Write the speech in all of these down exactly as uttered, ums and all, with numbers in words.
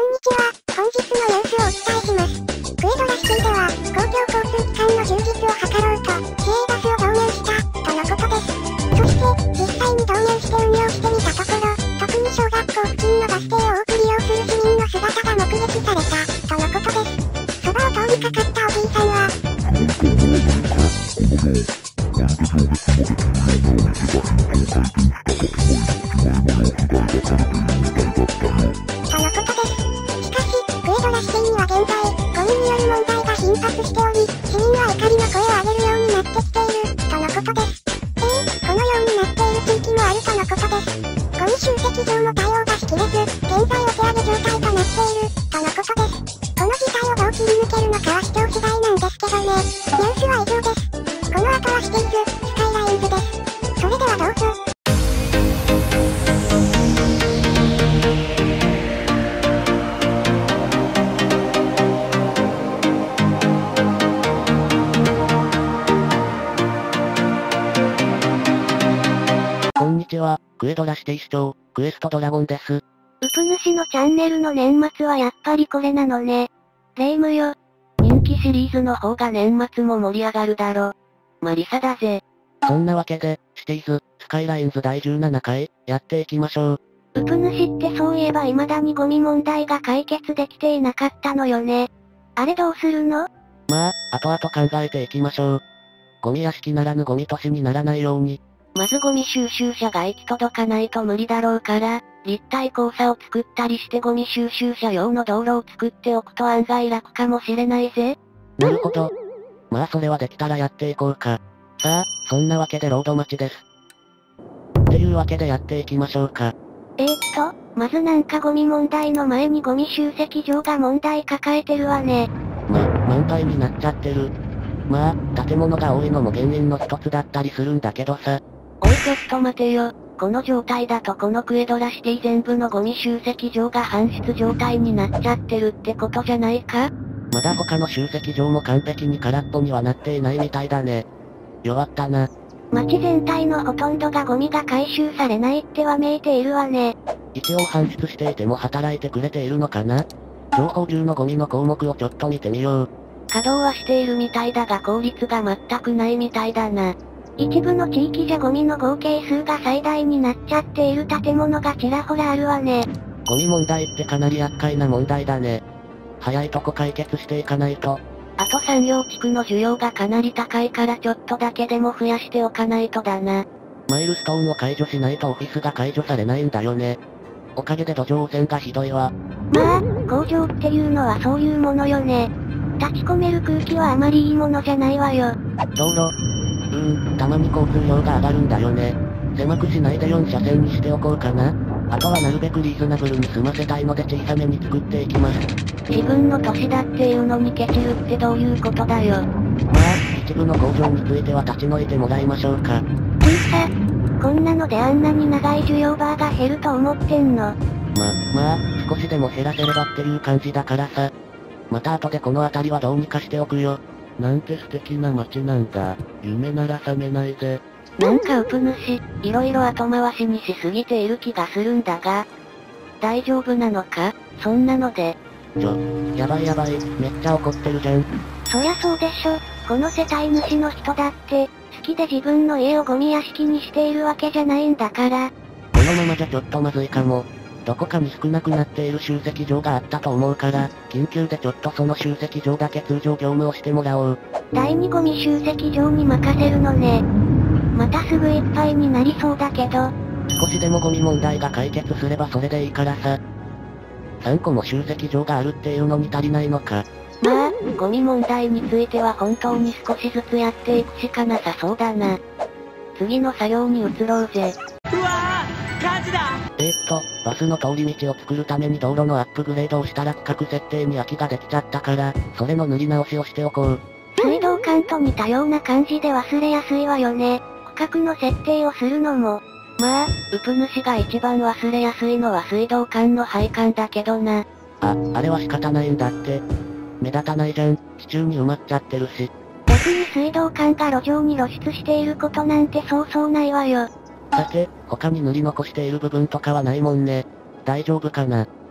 ちは。本日のニュースをお伝えします。クエドラシティでは、公共交通機関の充実を図ろうと、市営バスを導入した、とのことです。そして、実際に導入して運用してみたところ、特に小学校付近のバス停を多く利用する市民の姿が目撃された、とのことです。そばを通りかかったおじいさんは、とのことです。しかし、クエドラシティには現在、ゴミによる問題が頻発しており、市民は怒りの声を上げるようになってきている、とのことです。ええー、このようになっている地域もあるとのことです。ゴミ集積場の対応がしきれず、現在お手上げ状態となっている、とのことです。この事態をどう切り抜けるのかは市長次第なんですけどね。ニュースは以上です。この後はシティーズ、スカイラインズです。それではどうぞ。 こんにちは、クエドラシティ市長、クエストドラゴンです。 うぷ主のチャンネルの年末はやっぱりこれなのね。レイムよ。人気シリーズの方が年末も盛り上がるだろ。マリサだぜ。 そんなわけで、シティーズ、スカイラインズだいじゅうななかい、やっていきましょう。 うぷ主ってそういえば未だにゴミ問題が解決できていなかったのよね。あれどうするの？ まあ、後々考えていきましょう。ゴミ屋敷ならぬゴミ都市にならないように。 まずゴミ収集車が行き届かないと無理だろうから、立体交差を作ったりしてゴミ収集車用の道路を作っておくと案外楽かもしれないぜ。 なるほど。まあそれはできたらやっていこうか。さあ、そんなわけでロード待ちです。っていうわけでやっていきましょうか。 えーっと、まずなんかゴミ問題の前にゴミ集積場が問題抱えてるわね。 ま、満杯になっちゃってる。まあ、建物が多いのも原因の一つだったりするんだけどさ。 おいちょっと待てよ。この状態だとこのクエドラシティ全部のゴミ集積場が搬出状態になっちゃってるってことじゃないか？ まだ他の集積場も完璧に空っぽにはなっていないみたいだね。弱ったな。 街全体のほとんどがゴミが回収されないってわめいているわね。 一応搬出していても働いてくれているのかな？情報中のゴミの項目をちょっと見てみよう。 稼働はしているみたいだが効率が全くないみたいだな。一部の地域じゃゴミの合計数が最大になっちゃっている建物がちらほらあるわね。 ゴミ問題ってかなり厄介な問題だね。早いとこ解決していかないと。 あと産業地区の需要がかなり高いからちょっとだけでも増やしておかないとだな。 マイルストーンを解除しないとオフィスが解除されないんだよね。おかげで土壌汚染がひどいわ。 まあ、工場っていうのはそういうものよね。立ち込める空気はあまりいいものじゃないわよ。 道路。うーん、たまに交通量が上がるんだよね。狭くしないでよんしゃせんにしておこうかな。あとはなるべくリーズナブルに済ませたいので小さめに作っていきます。 自分の都市だっていうのにケチるってどういうことだよ。 まあ、一部の工場については立ち退いてもらいましょうか。 くいさ、こんなのであんなに長い需要バーが減ると思ってんの？ ま、まあ、少しでも減らせればっていう感じだからさ。また後でこの辺りはどうにかしておくよ。なんて素敵な街なんだ。夢なら覚めないぜ。 なんかうぷ主、いろいろ後回しにしすぎている気がするんだが。大丈夫なのか？そんなので。 ちょ、やばいやばい、めっちゃ怒ってるじゃん。 そりゃそうでしょ。この世帯主の人だって、好きで自分の家をゴミ屋敷にしているわけじゃないんだから。 このままじゃちょっとまずいかも。どこかに少なくなっている集積場があったと思うから、緊急でちょっとその集積場だけ通常業務をしてもらおう。 第二ゴミ集積場に任せるのね。またすぐいっぱいになりそうだけど。 少しでもゴミ問題が解決すればそれでいいからさ。さんこも集積場があるっていうのに足りないのか。 まあ、ゴミ問題については本当に少しずつやっていくしかなさそうだな。次の作業に移ろうぜ。 うわー、火事だ。 えーっと、バスの通り道を作るために道路のアップグレードをしたら区画設定に空きができちゃったから、それの塗り直しをしておこう。 水道管と似たような感じで忘れやすいわよね。区画の設定をするのも。まあ、うぷ主が一番忘れやすいのは水道管の配管だけどな。 あ、あれは仕方ないんだって。目立たないじゃん、地中に埋まっちゃってるし。 逆に水道管が路上に露出していることなんてそうそうないわよ。 さて、他に塗り残している部分とかはないもんね。大丈夫かな？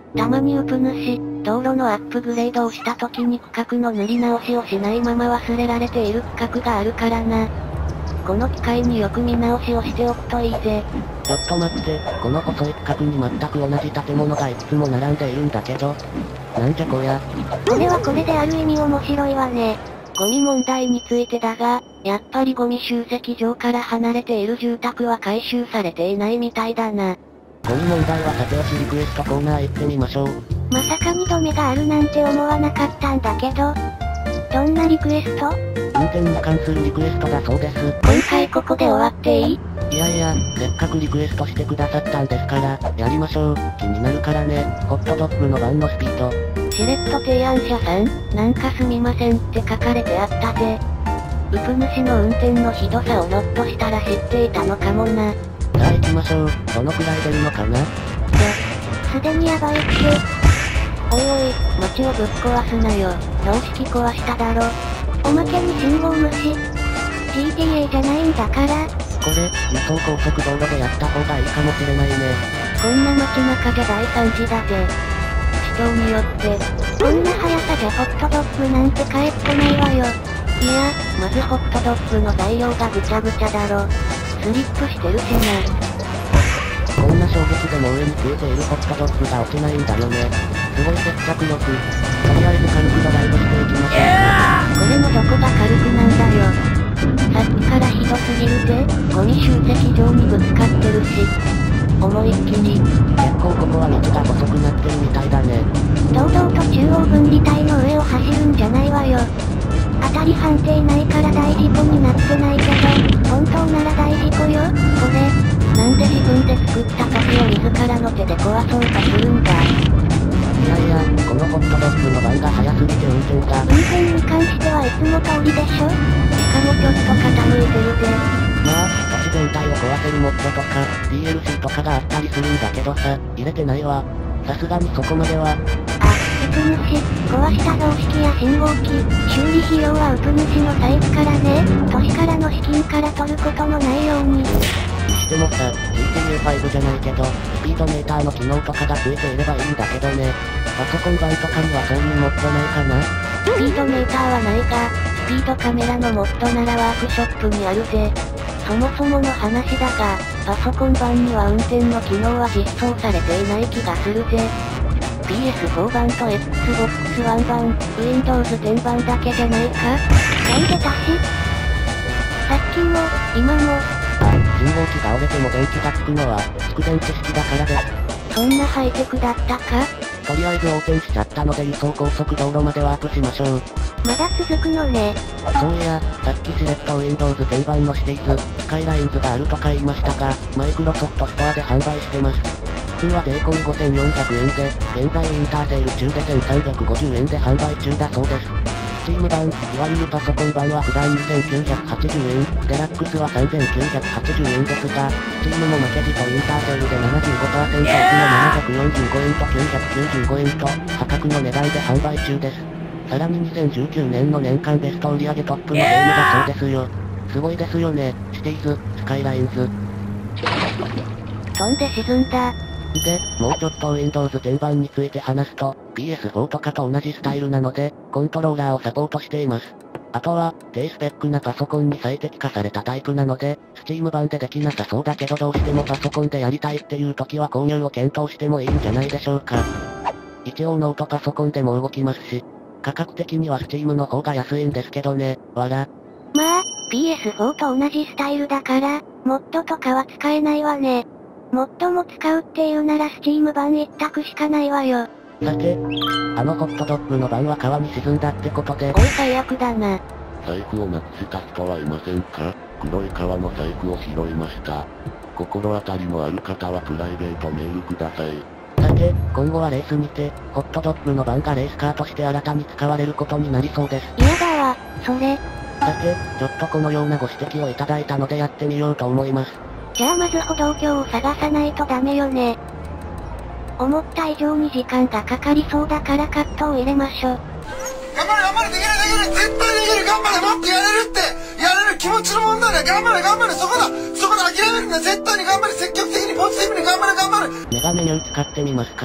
たまにウプ主、道路のアップグレードをした時に区画の塗り直しをしないまま忘れられている区画があるからな。この機会によく見直しをしておくといいぜ。 ちょっと待って、この細い区画に全く同じ建物がいくつも並んでいるんだけど。なんじゃこりゃ。 これはこれである意味面白いわね。ゴミ問題についてだが、やっぱりゴミ集積場から離れている住宅は回収されていないみたいだな。 ゴミ問題はさておきリクエストコーナー行ってみましょう。 まさかにどめがあるなんて思わなかったんだけど。どんなリクエスト？ 運転に関するリクエストだそうです。 今回ここで終わっていい？ いやいや、せっかくリクエストしてくださったんですから、やりましょう。気になるからね、ホットドッグの番のスピード。 しれっと提案者さん、なんかすみませんって書かれてあったぜ。ウプ主の運転のひどさをひょっとしたら知っていたのかもな。 さあ行きましょう。どのくらい出るのかな？ いや、すでにやばいって。おいおい、街をぶっ壊すなよ。標識壊しただろ。おまけに信号無視。ジーティーエー じゃないんだから。 これ、輸送高速道路でやった方がいいかもしれないね。 こんな街中じゃ大惨事だぜ。市長によって、こんな速さじゃホットドッグなんて帰ってないわよ。いや、まずホットドッグの材料がぐちゃぐちゃだろ。スリップしてるしな。 こんな衝撃でも上についているホットドッグが落ちないんだよね。すごい接着力。とりあえず軽くドライブしていきましょうか。 これのどこが軽くなんだよ。さっきからひどすぎるぜ。ゴミ集積場にぶつかってるし。思いっきり。 結構ここは道が細くなってるみたいだね。 堂々と中央分離帯の上を走るんじゃないわよ。当たり判定ないから大事故になってないけど、本当なら大事故よ。これ、なんで自分で作った時を自らの手で壊そうとするんだ。 いやいや、このホットドッグの番が速すぎて運転が。 運転に関してはいつも通りでしょ。しかもちょっと傾いてるぜ。 まあ、都市全体を壊せるモッドとか、ディーエルシー とかがあったりするんだけどさ、入れてないわ。さすがにそこまでは。 あ、ウプ主、壊した標識や信号機、修理費用はウプ主の財布からね、都市からの資金から取ることのないように。 でもさ、ジーティーエーファイブ じゃないけど、スピードメーターの機能とかがついていればいいんだけどね。パソコン版とかにはそういうモッドないかな？ スピードメーターはないが、スピードカメラのモッドならワークショップにあるぜ。そもそもの話だが、パソコン版には運転の機能は実装されていない気がするぜ。ピーエスフォー 版と エックスボックスワン 版、Windows テン版だけじゃないか？なんでだし？さっきも、今も、 あ、信号機が折れても電気がつくのは、蓄電池式だからです。 そんなハイテクだったか？ とりあえず横転しちゃったので輸送高速道路までワープしましょう。 まだ続くのね。 そういや、さっきしれっと Windows テン版のシティーズ、スカイラインズがあるとか言いましたが、マイクロソフトストアで販売してます。普通は税込みごせんよんひゃくえんで、現在インターセール中でせんさんびゃくごじゅうえんで販売中だそうです。Steam 版、いわゆるパソコン版は普段にせんきゅうひゃくはちじゅうえん、デラックスはさんぜんきゅうひゃくはちじゅうえんですが、Steam も負けじとインターセールで ななじゅうごパーセント オフのななひゃくよんじゅうごえんときゅうひゃくきゅうじゅうごえんと、破格の値段で販売中です。さらににせんじゅうきゅうねんの年間ベスト売上トップのゲームだそうですよ。すごいですよね、シティーズ、スカイラインズ。 飛んで沈んだ。 で、もうちょっと Windows テン版について話すと、ピーエスフォー とかと同じスタイルなので、コントローラーをサポートしています。あとは、低スペックなパソコンに最適化されたタイプなので、Steam 版でできなさそうだけどどうしてもパソコンでやりたいっていう時は購入を検討してもいいんじゃないでしょうか。一応ノートパソコンでも動きますし、価格的には Steam の方が安いんですけどね、わら。 まあ、ピーエスフォー と同じスタイルだから、モッドとかは使えないわね。モッドも使うっていうなら Steam 版一択しかないわよ。 さて、あのホットドッグの版は川に沈んだってことで。 これ最悪だな。 財布をなくした人はいませんか？黒い革の財布を拾いました。心当たりのある方はプライベートメールください。 さて、今後はレースにて、ホットドッグの版がレースカーとして新たに使われることになりそうです。 嫌だわ、それ。 さて、ちょっとこのようなご指摘をいただいたのでやってみようと思います。 じゃあまず歩道橋を探さないとダメよね。思った以上に時間がかかりそうだからカットを入れましょう。 頑張れ頑張れ、できるできる、絶対できる、頑張れ、もっとやれるって、やれる気持ちの問題だ、頑張れ頑張れ、そこだ、そこだ、諦めるんだ、絶対に頑張れ、積極的にポジティブに頑張れ頑張れ。 メガメニュー使ってみますか。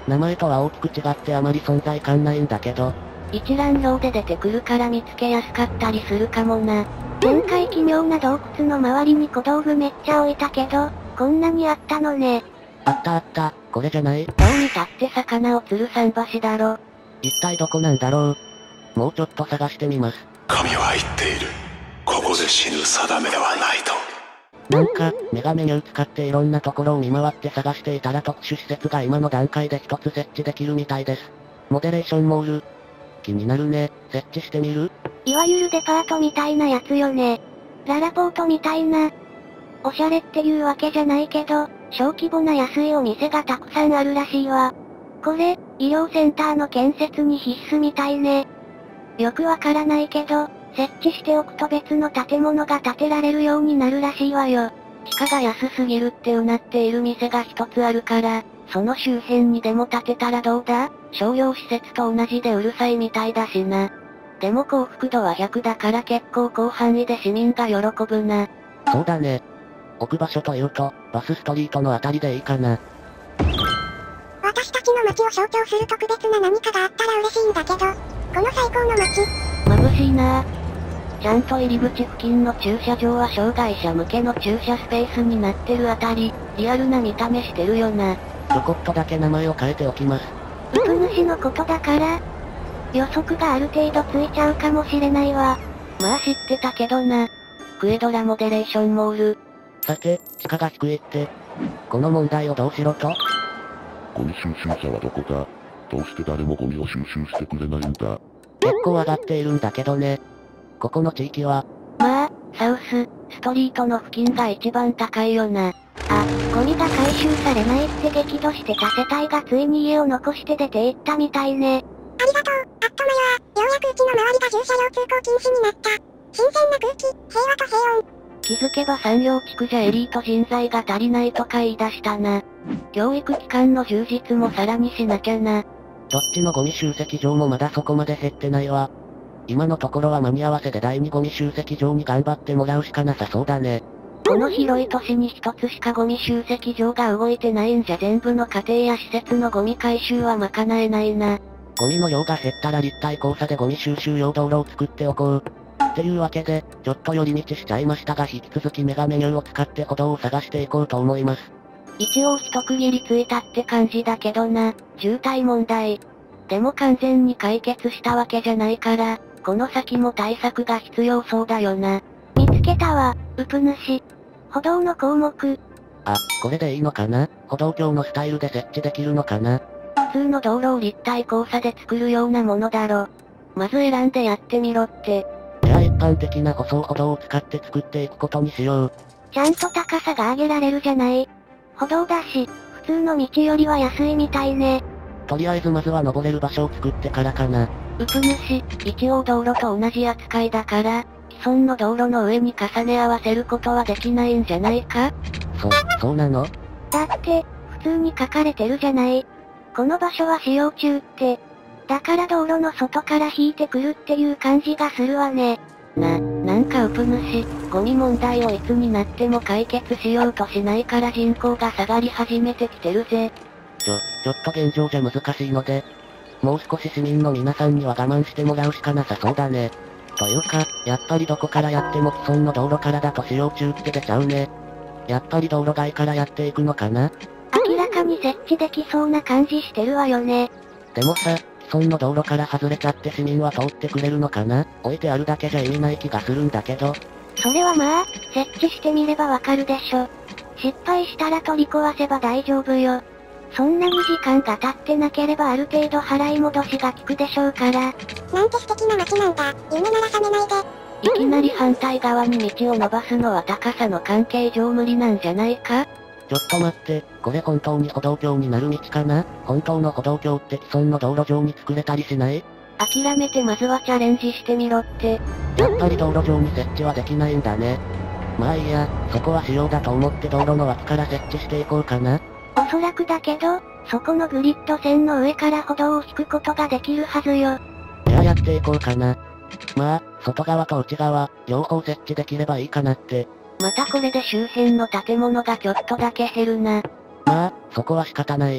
名前とは大きく違ってあまり存在感ないんだけど。 一覧表で出てくるから見つけやすかったりするかもな。前回奇妙な洞窟の周りに小道具めっちゃ置いたけど、こんなにあったのね。 あったあった、これじゃない？ どう見たって魚を釣る桟橋だろ。 一体どこなんだろう。もうちょっと探してみます。 神は言っている。ここで死ぬ定めではないと。 なんか、メガメニュー使っていろんなところを見回って探していたら特殊施設が今の段階で一つ設置できるみたいです。モデレーションモール。気になるね。設置してみる？ いわゆるデパートみたいなやつよね。ララポートみたいな。おしゃれっていうわけじゃないけど、小規模な安いお店がたくさんあるらしいわ。これ、医療センターの建設に必須みたいね。よくわからないけど、設置しておくと別の建物が建てられるようになるらしいわよ。地価が安すぎるってうなっている店が一つあるから、その周辺にでも建てたらどうだ？商業施設と同じでうるさいみたいだしな。でも幸福度はひゃくだから結構広範囲で市民が喜ぶな。 そうだね。置く場所というと、バスストリートのあたりでいいかな。 私たちの街を象徴する特別な何かがあったら嬉しいんだけど、この最高の街。 眩しいなぁ。ちゃんと入り口付近の駐車場は障害者向けの駐車スペースになってるあたり、リアルな見た目してるよな。 ちょこっとだけ名前を変えておきます。 ウプ主のことだから、予測がある程度ついちゃうかもしれないわ。まあ知ってたけどな。クエドラモデレーションモール。 さて、地価が低いって。この問題をどうしろと？ ゴミ収集車はどこだ？どうして誰もゴミを収集してくれないんだ？ 結構上がっているんだけどね。ここの地域は、 まあ、サウス、ストリートの付近が一番高いよな。あ、ゴミが回収されないって激怒してた世帯がついに家を残して出て行ったみたいね。 ありがとう、アットマヨは、ようやくうちの周りが駐車用通行禁止になった。新鮮な空気、平和と平穏。 気づけば産業地区じゃエリート人材が足りないとか言い出したな。教育機関の充実もさらにしなきゃな。 どっちのゴミ集積場もまだそこまで減ってないわ。今のところは間に合わせで第二ゴミ集積場に頑張ってもらうしかなさそうだね。 この広い都市に一つしかゴミ集積場が動いてないんじゃ全部の家庭や施設のゴミ回収は賄えないな。 ゴミの量が減ったら立体交差でゴミ収集用道路を作っておこう。っていうわけで、ちょっと寄り道しちゃいましたが引き続きメガメニューを使って歩道を探していこうと思います。 一応一区切りついたって感じだけどな、渋滞問題。でも完全に解決したわけじゃないから、この先も対策が必要そうだよな。見つけたわ、ウプ主。歩道の項目。 あ、これでいいのかな？歩道橋のスタイルで設置できるのかな？ 普通の道路を立体交差で作るようなものだろ。まず選んでやってみろって。 じゃあ一般的な舗装歩道を使って作っていくことにしよう。 ちゃんと高さが上げられるじゃない。歩道だし、普通の道よりは安いみたいね。 とりあえずまずは登れる場所を作ってからかな。 ウプ主、一応道路と同じ扱いだから、既存の道路の上に重ね合わせることはできないんじゃないか？ そ、そうなの？ だって、普通に書かれてるじゃない。この場所は使用中って。だから道路の外から引いてくるっていう感じがするわね。な、なんかウプ主、ゴミ問題をいつになっても解決しようとしないから人口が下がり始めてきてるぜ。 ちょ、ちょっと現状じゃ難しいので、もう少し市民の皆さんには我慢してもらうしかなさそうだね。というか、やっぱりどこからやっても既存の道路からだと使用中って出ちゃうね。やっぱり道路外からやっていくのかな？ 明らかに設置できそうな感じしてるわよね。 でもさ、既存の道路から外れちゃって市民は通ってくれるのかな？置いてあるだけじゃ意味ない気がするんだけど。 それはまあ、設置してみればわかるでしょ。失敗したら取り壊せば大丈夫よ。そんなに時間が経ってなければある程度払い戻しが効くでしょうから。 なんて素敵な街なんだ。夢なら覚めないで。 いきなり反対側に道を伸ばすのは高さの関係上無理なんじゃないか？ ちょっと待って、これ本当に歩道橋になる道かな？本当の歩道橋って既存の道路上に作れたりしない？ 諦めてまずはチャレンジしてみろって。 やっぱり道路上に設置はできないんだね。まあいいや、そこは仕様だと思って道路の脇から設置していこうかな。 おそらくだけど、そこのグリッド線の上から歩道を引くことができるはずよ。 じゃあやっていこうかな。まあ、外側と内側、両方設置できればいいかなって。 またこれで周辺の建物がちょっとだけ減るな。 まあ、そこは仕方ない。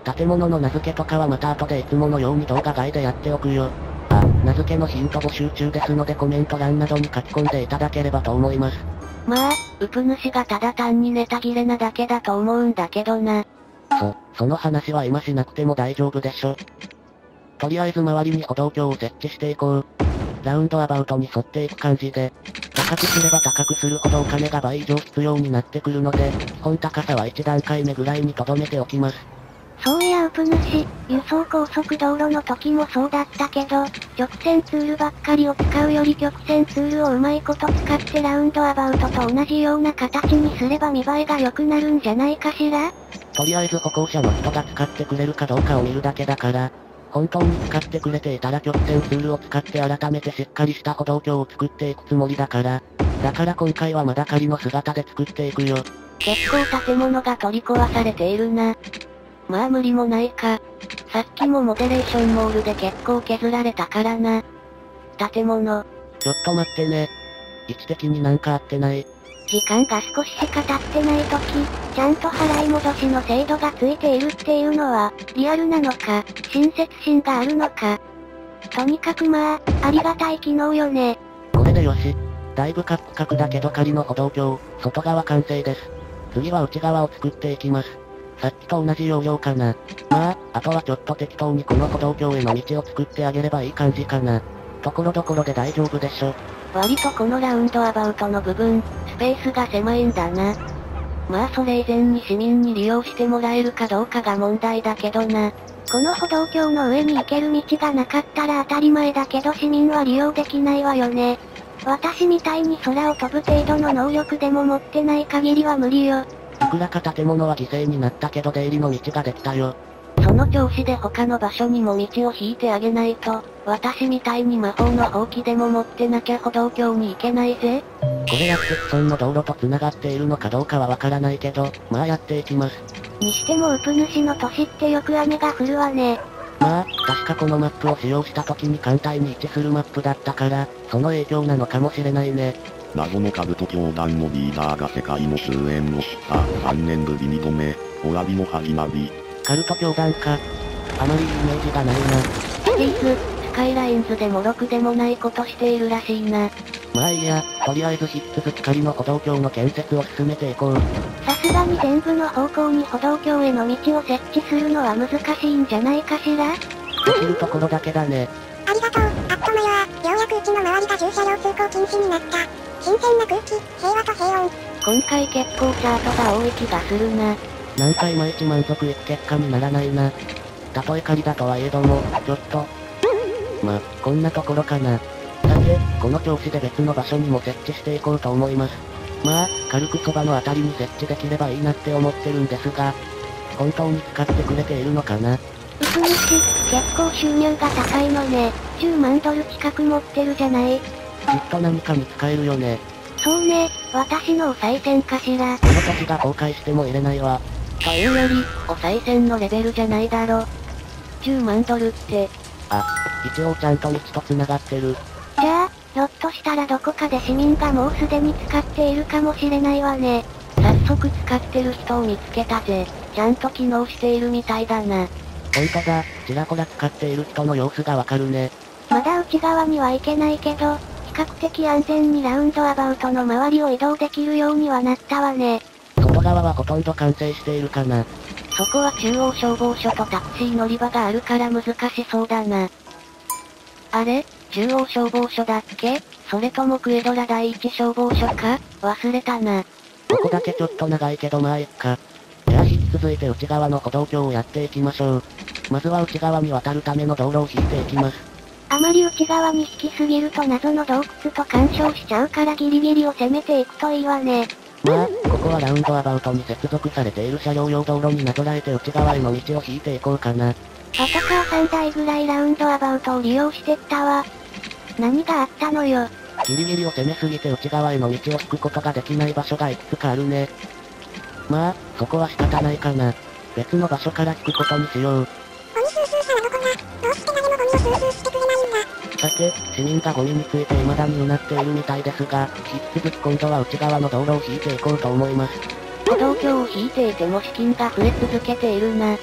建物の名付けとかはまた後でいつものように動画外でやっておくよ。あ、名付けのヒント募集中ですのでコメント欄などに書き込んでいただければと思います。 まあ、ウプ主がただ単にネタ切れなだけだと思うんだけどな。 そ、その話は今しなくても大丈夫でしょ。とりあえず周りに歩道橋を設置していこう。ラウンドアバウトに沿っていく感じで、高くすれば高くするほどお金が倍以上必要になってくるので、基本高さはいち段階目ぐらいに留めておきます。 そういやウプ主、輸送高速道路の時もそうだったけど、直線ツールばっかりを使うより曲線ツールをうまいこと使ってラウンドアバウトと同じような形にすれば見栄えが良くなるんじゃないかしら？ とりあえず歩行者の人が使ってくれるかどうかを見るだけだから、本当に使ってくれていたら曲線ツールを使って改めてしっかりした歩道橋を作っていくつもりだから、だから今回はまだ仮の姿で作っていくよ。 結構建物が取り壊されているな。まあ無理もないか。さっきもモデレーションモールで結構削られたからな。建物。 ちょっと待ってね。位置的になんか合ってない。 時間が少ししか経ってない時、ちゃんと払い戻しの制度がついているっていうのは、リアルなのか、親切心があるのか。とにかくまあ、ありがたい機能よね。 これでよし。だいぶカップ角だけど仮の歩道橋、外側完成です。次は内側を作っていきます。さっきと同じ要領かな。まあ、あとはちょっと適当にこの歩道橋への道を作ってあげればいい感じかな。ところどころで大丈夫でしょ。 割とこのラウンドアバウトの部分、スペースが狭いんだな。まあそれ以前に市民に利用してもらえるかどうかが問題だけどな。この歩道橋の上に行ける道がなかったら当たり前だけど市民は利用できないわよね。私みたいに空を飛ぶ程度の能力でも持ってない限りは無理よ。 いくらか建物は犠牲になったけど出入りの道ができたよ。 その調子で他の場所にも道を引いてあげないと、私みたいに魔法のほうきでも持ってなきゃ歩道橋に行けないぜ。 これやって既存の道路と繋がっているのかどうかはわからないけど、まあやっていきます。 にしてもウプ主の年ってよく雨が降るわね。 まあ、確かこのマップを使用した時に簡単に位置するマップだったから、その影響なのかもしれないね。 謎のカブト教団のリーダーが世界の終焉を知ったさんねんぶりにどめ、お詫びの始まり。 カルト教団か。あまりいいイメージがないな。 シリーズ、スカイラインズでもろくでもないことしているらしいな。 まあいいや、とりあえず引き続き仮の歩道橋の建設を進めていこう。 さすがに全部の方向に歩道橋への道を設置するのは難しいんじゃないかしら？ できるところだけだね。 ありがとう、アットマヨア。ようやくうちの周りが駐車両通行禁止になった。新鮮な空気、平和と平穏。 今回結構チャートが多い気がするな。 なんかいまいち満足いく結果にならないな。たとえ仮だとはいえども、ちょっと。ま、こんなところかな。さて、この調子で別の場所にも設置していこうと思います。まあ、軽くそばのあたりに設置できればいいなって思ってるんですが、本当に使ってくれているのかな。 うぷ主、結構収入が高いのね。じゅうまんドル近く持ってるじゃない。 きっと何かに使えるよね。 そうね、私のお賽銭かしら。 この土地が崩壊しても入れないわ。 というより、お賽銭のレベルじゃないだろ。じゅうまんドルって。 あ、一応ちゃんと道と繋がってる。 じゃあ、ひょっとしたらどこかで市民がもうすでに使っているかもしれないわね。早速使ってる人を見つけたぜ。ちゃんと機能しているみたいだな。 ほんとだ、ちらほら使っている人の様子がわかるね。 まだ内側には行けないけど、比較的安全にラウンドアバウトの周りを移動できるようにはなったわね。 外側はほとんど完成しているかな。 そこは中央消防署とタクシー乗り場があるから難しそうだな。あれ？中央消防署だっけ？それともクエドラ第一消防署か？忘れたな。 ここだけちょっと長いけどまあいっか。じゃあ引き続いて内側の歩道橋をやっていきましょう。まずは内側に渡るための道路を引いていきます。 あまり内側に引きすぎると謎の洞窟と干渉しちゃうからギリギリを攻めていくといいわね。 まあ、ここはラウンドアバウトに接続されている車両用道路になぞらえて内側への道を引いていこうかな。 パトカーさんだいぐらいラウンドアバウトを利用してったわ。何があったのよ。 ギリギリを攻めすぎて内側への道を引くことができない場所がいくつかあるね。まあ、そこは仕方ないかな。別の場所から引くことにしよう。 ゴミ収集車はどこだ？どうして誰もゴミを収集してくれないんだ？ さて、市民がゴミについて未だにうなっているみたいですが、引き続き今度は内側の道路を引いていこうと思います。 歩道橋を引いていても資金が増え続けているな。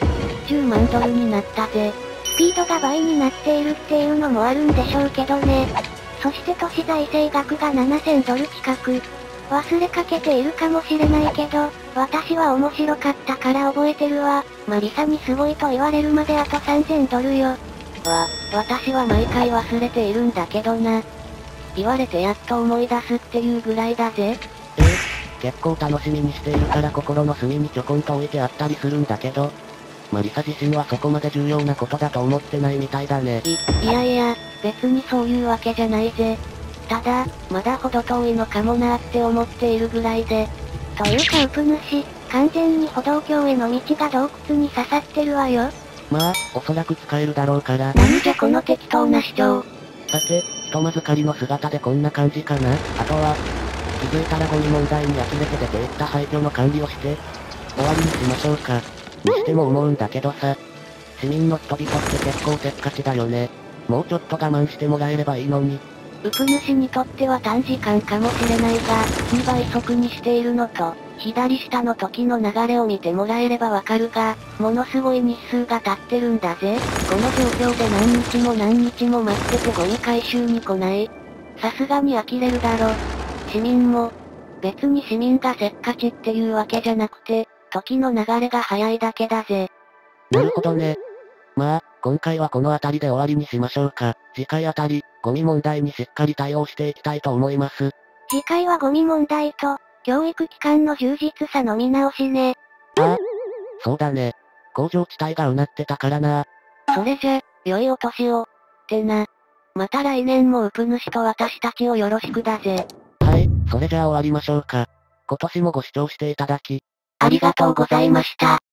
じゅうまんドルになったぜ。スピードが倍になっているっていうのもあるんでしょうけどね。そして都市財政額がななせんドル近く。忘れかけているかもしれないけど、私は面白かったから覚えてるわ。マリサにすごいと言われるまであとさんぜんドルよ。わ、私は毎回忘れているんだけどな。言われてやっと思い出すっていうぐらいだぜ。 ええ、結構楽しみにしているから心の隅にちょこんと置いてあったりするんだけど、マリサ自身はそこまで重要なことだと思ってないみたいだね。 い、いやいや、別にそういうわけじゃないぜ。ただ、まだほど遠いのかもなーって思っているぐらいで。というかウプ主、完全に歩道橋への道が洞窟に刺さってるわよ。 まあ、おそらく使えるだろうから。 何じゃこの適当な主張。 さて、ひとまず仮の姿でこんな感じかな。あとは、気づいたらゴミ問題に呆れて出ていった廃墟の管理をして、終わりにしましょうか。にしても思うんだけどさ、市民の人々って結構せっかちだよね。もうちょっと我慢してもらえればいいのに。 ウプ主にとっては短時間かもしれないが、にばい速にしているのと、左下の時の流れを見てもらえればわかるが、ものすごい日数が経ってるんだぜ。この状況で何日も何日も待っててゴミ回収に来ない。さすがに呆れるだろ。市民も、別に市民がせっかちっていうわけじゃなくて、時の流れが早いだけだぜ。 なるほどね。まあ、今回はこの辺りで終わりにしましょうか。次回あたり、ゴミ問題にしっかり対応していきたいと思います。 次回はゴミ問題と、教育機関の充実さの見直しね。 ああ、そうだね。工場地帯がうなってたからな。 それじゃ、良いお年を。ってな。また来年もウプ主と私たちをよろしくだぜ。 はい、それじゃあ終わりましょうか。今年もご視聴していただき、 ありがとうございました。